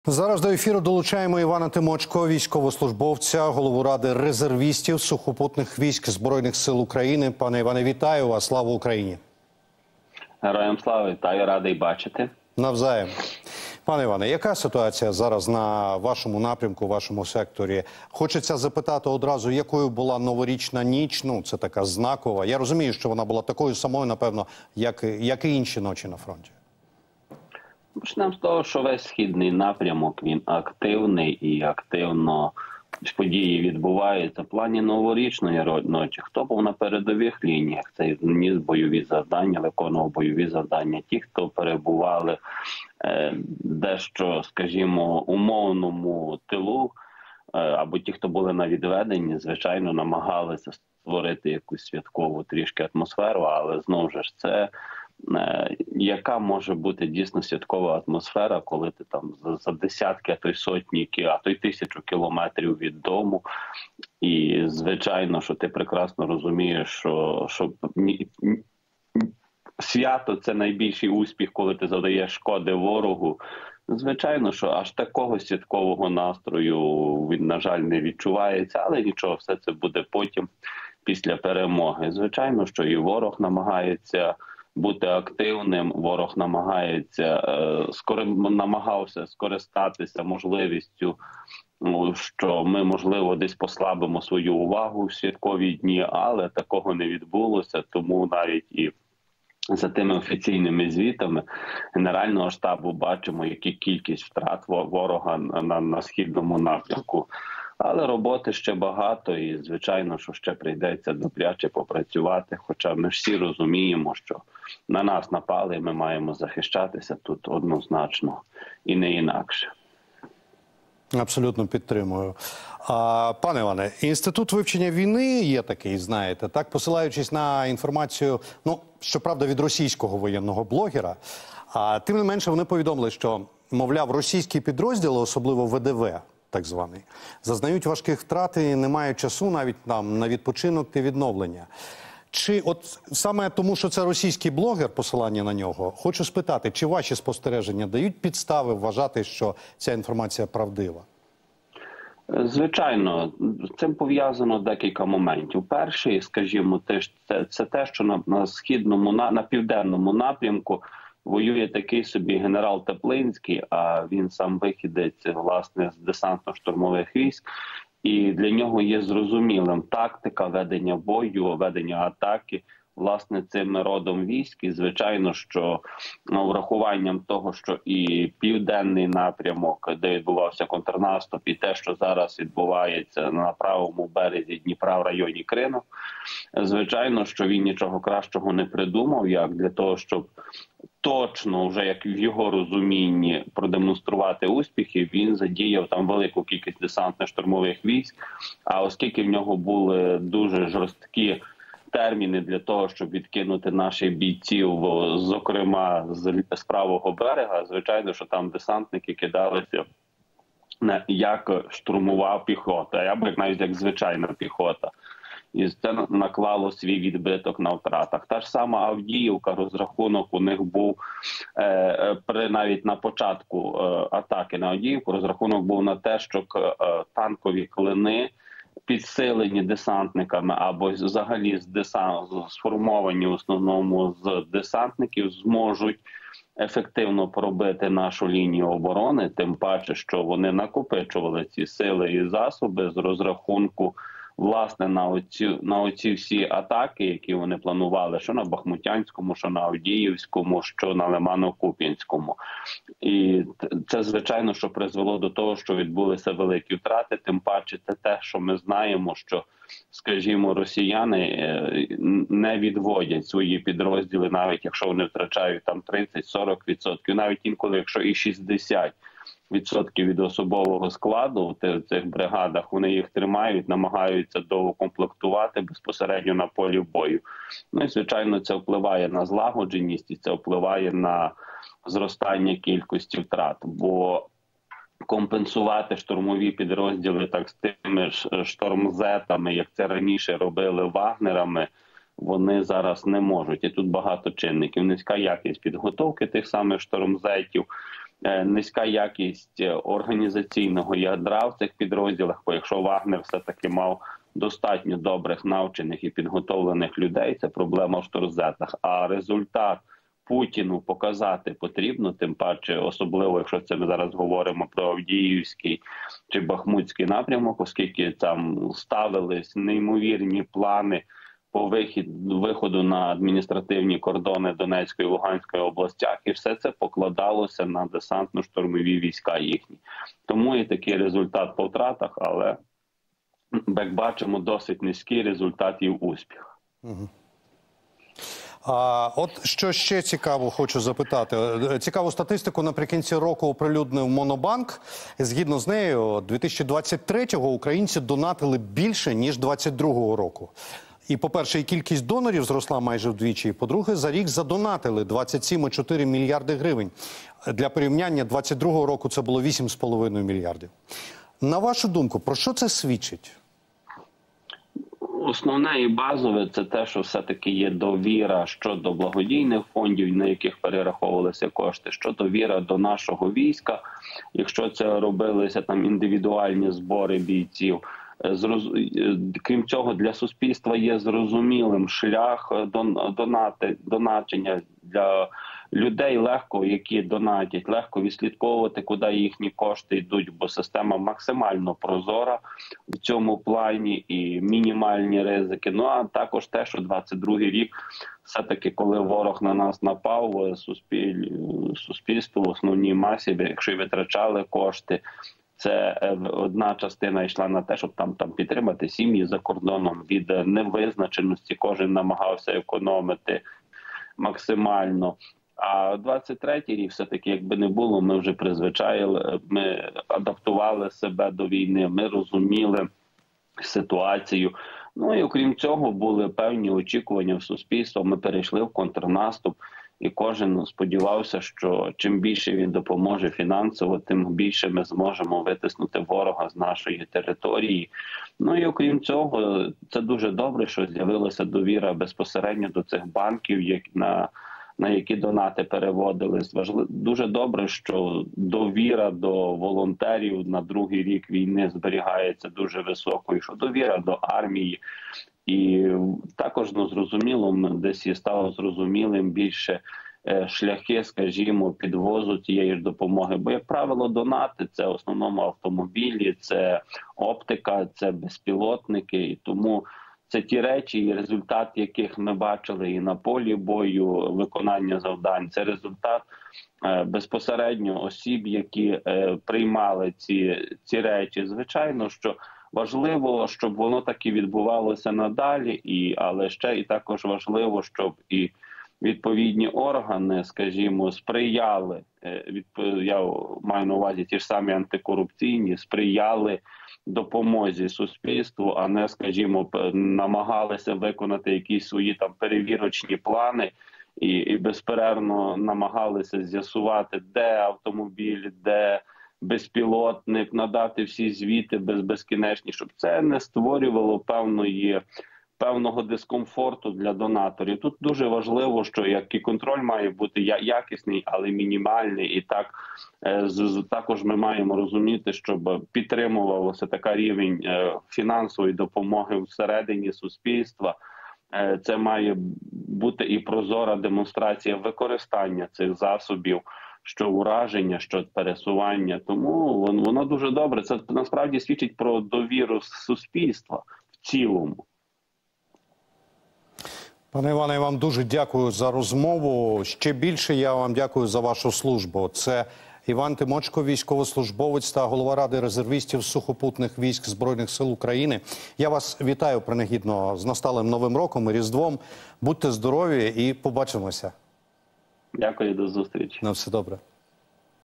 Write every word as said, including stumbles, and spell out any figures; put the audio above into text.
Зараз до ефіру долучаємо Івана Тимочко, військовослужбовця, голову Ради резервістів сухопутних військ Збройних сил України. Пане Іване, вітаю вас. Слава Україні! Героям слава, вітаю, радий бачити. Навзаєм. Пане Іване, яка ситуація зараз на вашому напрямку, вашому секторі? Хочеться запитати одразу, якою була новорічна ніч? Ну, це така знакова. Я розумію, що вона була такою самою, напевно, як, як і інші ночі на фронті. Почнемо з того, що весь східний напрямок, він активний і активно події відбуваються. В плані новорічної ночі, хто був на передових лініях, це ніс бойові завдання, виконував бойові завдання. Ті, хто перебували е, дещо, скажімо, умовному тилу, е, або ті, хто були на відведенні, звичайно, намагалися створити якусь святкову трішки атмосферу, але знову ж це яка може бути дійсно святкова атмосфера, коли ти там за десятки, а то й сотні, а то й тисячу кілометрів від дому. І звичайно, що ти прекрасно розумієш, що, що свято – це найбільший успіх, коли ти завдаєш шкоди ворогу. Звичайно, що аж такого святкового настрою він, на жаль, не відчувається, але нічого, все це буде потім, після перемоги. Звичайно, що і ворог намагається бути активним, ворог намагається, скоро намагався скористатися можливістю, що ми, можливо, десь послабимо свою увагу в святкові дні, але такого не відбулося, тому навіть і за тими офіційними звітами Генерального штабу бачимо, яка кількість втрат ворога на, на східному напрямку. Але роботи ще багато і, звичайно, що ще прийдеться добряче попрацювати, хоча ми всі розуміємо, що на нас напали, і ми маємо захищатися тут однозначно і не інакше. Абсолютно підтримую. А, пане Іване, Інститут вивчення війни є такий, знаєте, так, посилаючись на інформацію, ну, щоправда, від російського воєнного блогера, а тим не менше вони повідомили, що, мовляв, російські підрозділи, особливо ВДВ, так званий, зазнають важких втрат і не мають часу навіть там на відпочинок та відновлення. Чи от саме тому, що це російський блогер, посилання на нього, хочу спитати, чи ваші спостереження дають підстави вважати, що ця інформація правдива? Звичайно, з цим пов'язано декілька моментів. Перший, скажімо, це, це те, що на, на східному, на, на південному напрямку воює такий собі генерал Теплинський, а він сам вихідець, власне, з десантно-штурмових військ. І для нього є зрозумілим тактика ведення бою, ведення атаки, власне, цим родом військ. І, звичайно, що ну, врахуванням того, що і південний напрямок, де відбувався контрнаступ, і те, що зараз відбувається на правому березі Дніпра в районі Крину, звичайно, що він нічого кращого не придумав, як для того, щоб точно, вже як в його розумінні, продемонструвати успіхи, він задіяв там велику кількість десантно-штурмових військ, а оскільки в нього були дуже жорсткі терміни для того, щоб відкинути наших бійців, зокрема з, з правого берега, звичайно, що там десантники кидалися не як штурмова піхота, а я б навіть як звичайна піхота. І це наклало свій відбиток на втратах. Та ж сама Авдіївка, розрахунок у них був е, при навіть на початку е, атаки на Авдіївку, розрахунок був на те, що е, танкові клини, підсилені десантниками або взагалі з десант, сформовані в основному з десантників, зможуть ефективно пробити нашу лінію оборони, тим паче, що вони накопичували ці сили і засоби з розрахунку власне на оці, на оці всі атаки, які вони планували, що на Бахмутянському, що на Авдіївському, що на Лимано-Куп'янському. І це, звичайно, що призвело до того, що відбулися великі втрати, тим паче це те, що ми знаємо, що, скажімо, росіяни не відводять свої підрозділи, навіть якщо вони втрачають там тридцять-сорок відсотків, навіть інколи, якщо і шістдесят відсотків від особового складу в цих бригадах, вони їх тримають, намагаються доукомплектувати безпосередньо на полі бою. Ну і, звичайно, це впливає на злагодженість і це впливає на зростання кількості втрат, бо компенсувати штурмові підрозділи так з тими ж штормзетами, як це раніше робили вагнерами, вони зараз не можуть. І тут багато чинників. Низька якість підготовки тих самих штормзетів, низька якість організаційного ядра в цих підрозділах, бо якщо Вагнер все-таки мав достатньо добрих, навчених і підготовлених людей, це проблема в шторзетах, а результат Путіну показати потрібно, тим паче, особливо, якщо це ми зараз говоримо про Авдіївський чи Бахмутський напрямок, оскільки там ставились неймовірні плани по вихід, виходу на адміністративні кордони Донецької і Луганської областях, і все це покладалося на десантно-штурмові війська їхні. Тому і такий результат по втратах, але, як бачимо, досить низький результат і успіх. Угу. А от що ще цікаво, хочу запитати. Цікаву статистику наприкінці року оприлюднив Монобанк. Згідно з нею, дві тисячі двадцять третього українці донатили більше, ніж двадцять другого року. І, по-перше, і кількість донорів зросла майже вдвічі. І, по-друге, за рік задонатили двадцять сім цілих чотири мільярди гривень. Для порівняння, двадцять другого року це було вісім цілих п'ять десятих мільярдів. На вашу думку, про що це свідчить? Основне і базове – це те, що все-таки є довіра щодо благодійних фондів, на яких перераховувалися кошти, що довіра до нашого війська. Якщо це робилися там індивідуальні збори бійців, Зроз... крім цього, для суспільства є зрозумілим шлях донати, доначення для людей легко, які донатять, легко відслідковувати, куди їхні кошти йдуть, бо система максимально прозора в цьому плані і мінімальні ризики. Ну, а також те, що двадцять другий рік, все-таки, коли ворог на нас напав, суспіль... суспільство в основній масі, якщо й витрачали кошти, це одна частина йшла на те, щоб там, там підтримати сім'ї за кордоном від невизначеності. Кожен намагався економити максимально. А двадцять третій рік все-таки, якби не було, ми вже призвичаїли, ми адаптували себе до війни, ми розуміли ситуацію. Ну і окрім цього були певні очікування в суспільства. Ми перейшли в контрнаступ. І кожен сподівався, що чим більше він допоможе фінансово, тим більше ми зможемо витиснути ворога з нашої території. Ну і окрім цього, це дуже добре, що з'явилася довіра безпосередньо до цих банків, як на, на які донати переводились. Важливо, дуже добре, що довіра до волонтерів на другий рік війни зберігається дуже високою, що довіра до армії. І також, ну, зрозуміло, десь і стало зрозумілим більше шляхи, скажімо, підвозу цієї ж допомоги. Бо, як правило, донати – це в основному автомобілі, це оптика, це безпілотники. І тому це ті речі, результат яких ми бачили і на полі бою, виконання завдань. Це результат безпосередньо осіб, які приймали ці, ці речі. Звичайно, що важливо, щоб воно так і відбувалося надалі, і, але ще і також важливо, щоб і відповідні органи, скажімо, сприяли, я маю на увазі ті ж самі антикорупційні, сприяли допомозі суспільству, а не, скажімо, намагалися виконати якісь свої там перевірочні плани і, і безперервно намагалися з'ясувати, де автомобіль, де безпілотник, надати всі звіти без безкінечні, щоб це не створювало певної, певного дискомфорту для донаторів. Тут дуже важливо, що як і контроль має бути якісний, але мінімальний. І так також ми маємо розуміти, щоб підтримувалося така рівень фінансової допомоги всередині суспільства. Це має бути і прозора демонстрація використання цих засобів, що ураження, що пересування. Тому воно дуже добре. Це насправді свідчить про довіру суспільства в цілому. Пане Іване, я вам дуже дякую за розмову. Ще більше я вам дякую за вашу службу. Це Іван Тимочко, військовослужбовець та голова Ради резервістів сухопутних військ Збройних сил України. Я вас вітаю принагідно з насталим Новим роком і Різдвом. Будьте здорові і побачимося. Дякую, до зустрічі. На все добре.